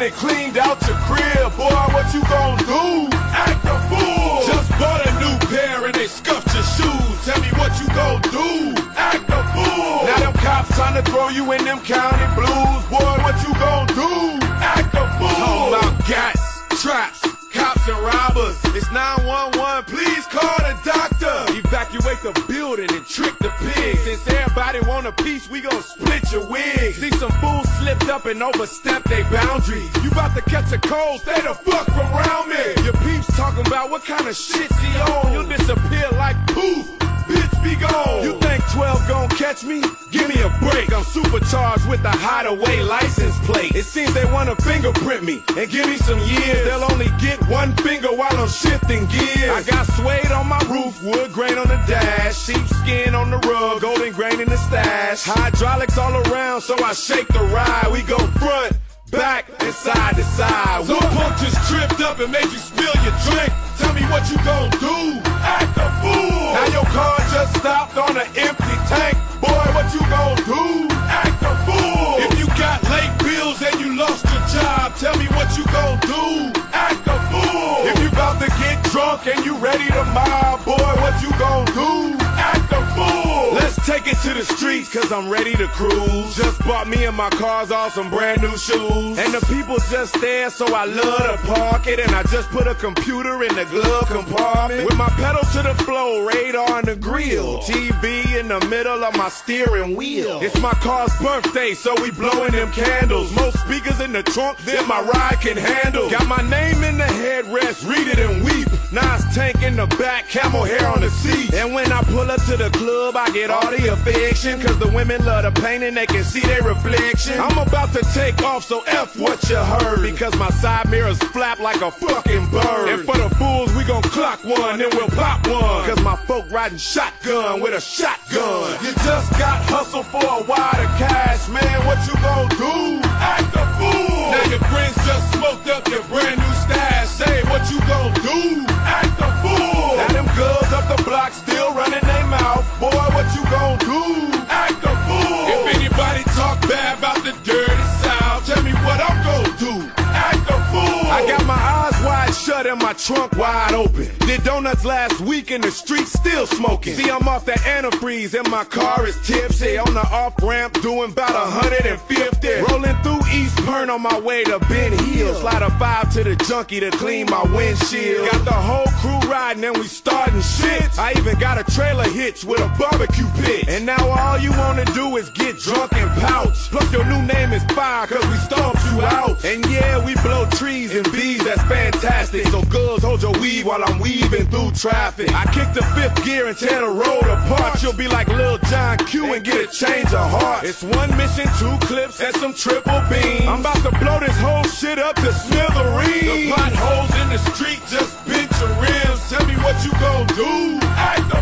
and cleaned out your crib. Boy, what you gon' do? Act a fool. Just bought a new pair and they scuffed your shoes. Tell me what you gon' do? Act a fool. Now them cops trying to throw you in them county blues. Boy, what you gon' do? Act a fool. Talking about gats, traps, cops and robbers. It's 911, please call the doctor. Evacuate the building and trick the pigs. Since everybody want a piece, we gon' split your wig. See some fools slipped up and overstepped their boundaries. You about to catch a cold, stay the fuck from around me. Your peeps talking about what kind of shit she on. You'll disappear like poof. Bitch, be gone. You think 12 gon' catch me? Give me a break. I'm supercharged with a hideaway license plate. It seems they wanna fingerprint me and give me some years. They'll only get one finger while I'm shifting gears. I got suede on my roof, wood grain on the dash, sheepskin on the rug, golden grain in the stash. Hydraulics all around, so I shake the ride. We go front, back, and side to side. Some punk just tripped up and made you spill your drink. Tell me what you gon' do? Act a fool. Now your car just stopped on an empty tank. Boy, what you gon' do? Act a fool. If you got late bills and you lost your job, tell me what you gon' do? Act a fool. If you about to get drunk and you ready to mob, boy, what you gon' do? Act a fool. Let's take it to the streets, cause I'm ready to cruise. Just bought me and my cars all some brand new shoes. And the people just there, so I love to park it. And I just put a computer in the glove compartment. With my pedal to the floor, radar on the grill, TV in the middle of my steering wheel. It's my car's birthday, so we blowing them candles. Most speakers in the trunk than my ride can handle. Got my name in the headrest, read it and weep. Nas tank in the back, camel hair on the seat. And when I pull up to the club, I get all the affection, cause the women love the paint and they can see their reflection. I'm about to take off, so F what you heard, because my side mirrors flap like a fucking bird. And for the fools, we gon' clock one, then we'll pop one, cause my folk riding shotgun with a shotgun. You just got hustled for a wad of cash, man, what you gon' do? Act a fool. Now your friends just smoked up your brand new stash. Say what you gon' do? Act a fool. Now them girls up the block still running their mouth. Boy, what you gon' do? Act a fool. If anybody talk bad about the dirty South, tell me what I'm gon' do. Act a fool. I got my eyes wide shut and my trunk wide open. Did donuts last week in the street, still smoking. See, I'm off that antifreeze and my car is tipsy. On the off-ramp doing about 150. Rolling through East Pern on my way to Ben Hill. Slide a 5 to the junkie to clean my windshield. Got the whole crew riding and we starting shit. I even got a trailer hitch with a barbecue pit. And now all you wanna do is get drunk and pouch. Plus your new name is Fire, cause we stomped you out. And yeah, we blow trees and bees, that's fantastic. So girls, hold your weave while I'm weaving through traffic. I kick the 5th gear and tear the road apart. You'll be like Lil John Q and get a change of heart. It's 1 mission, 2 clips, and some triple beams. I'm about to blow this whole shit up to smithereens. The potholes in the street just bent your rims. Tell me what you gon' do? Act